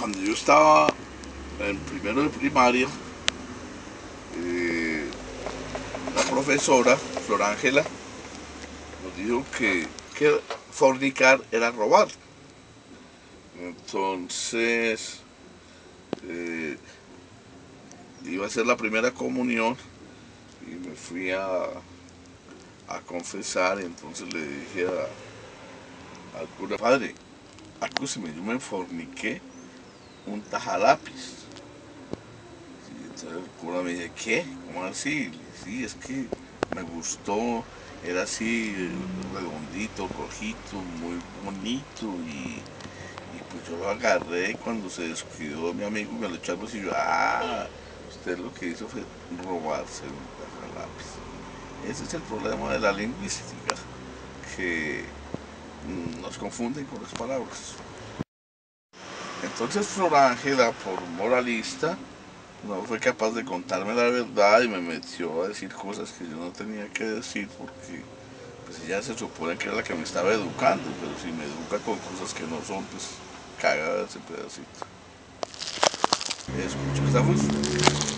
Cuando yo estaba en primero de primaria, la profesora, Flor Ángela, nos dijo que fornicar era robar. Entonces, iba a ser la primera comunión y me fui a confesar. Y entonces le dije al cura: padre, acúseme, yo me forniqué un tajalápiz. Y entonces el cura me dice: ¿qué? ¿Cómo así? Sí, es que me gustó, era así redondito, rojito, muy bonito, y pues yo lo agarré. Cuando se descuidó mi amigo me lo echó al bolsillo. Usted lo que hizo fue robarse un tajalápiz. Ese es el problema de la lingüística, que nos confunden con las palabras. Entonces Flor Ángela, por moralista, no fue capaz de contarme la verdad y me metió a decir cosas que yo no tenía que decir, porque pues ella se supone que era la que me estaba educando, pero si me educa con cosas que no son, pues caga ese pedacito. Escucho esta voz.